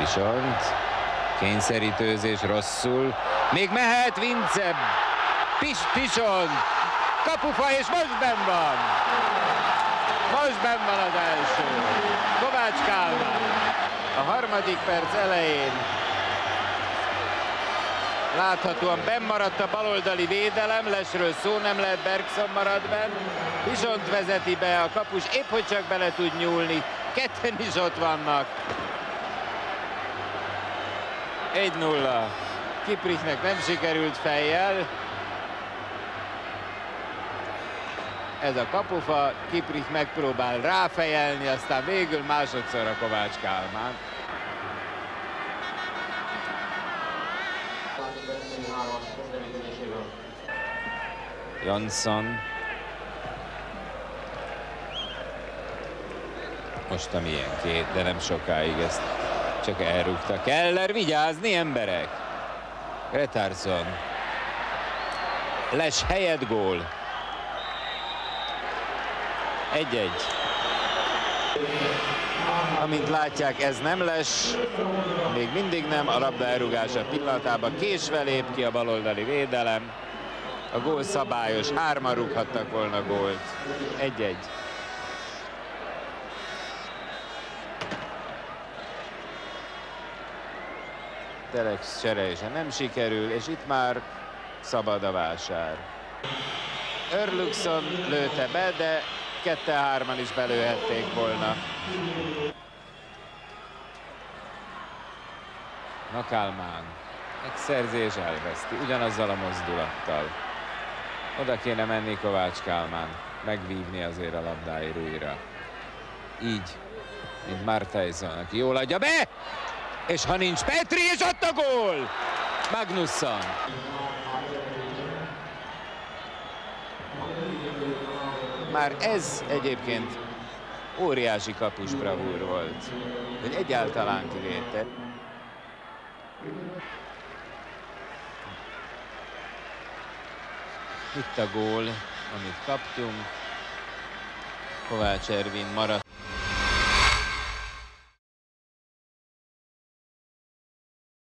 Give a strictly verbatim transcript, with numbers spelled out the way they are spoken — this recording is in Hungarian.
Pisont. Kényszerítőzés rosszul. Még mehet Vince. Pis Pisont. Kapufa, és most benn van. Most benn van az első. Kovács Kálmán. A harmadik perc elején láthatóan benn maradt a baloldali védelem, Lesről szó nem lehet, Bergson marad benn. Pisont vezeti be, a kapus épp hogy csak bele tud nyúlni. Ketten is ott vannak. egy nulla. Kiprichnek nem sikerült fejjel. Ez a kapufa, Kiprich megpróbál ráfejelni, aztán végül másodszor a Kovács Kálmán. Jansson. Most a milyen de nem sokáig ezt csak elrúgta. Keller, vigyázni, emberek! Gretarsson. Les helyett gól. egy-egy. Amint látják, ez nem Les, még mindig nem, a labda elrúgása pillanatában késve lép ki a baloldali védelem. A gól szabályos, hárman rúghattak volna gólt. egy-egy. Telex cserése nem sikerül, és itt már szabad a vásár. Örluxon lőtte be, de ketten-hárman is belőhették volna. Na Kálmán. Egy szerzés elveszti, ugyanazzal a mozdulattal. Oda kéne menni Kovács Kálmán, megvívni azért a labdáért újra. Így, mint Martaison, aki jól adja be! És ha nincs Petri, és ott a gól! Magnusson. Már ez egyébként óriási kapus bravúr volt, hogy egyáltalán kivétel. Itt a gól, amit kaptunk. Kovács Ervin maradt.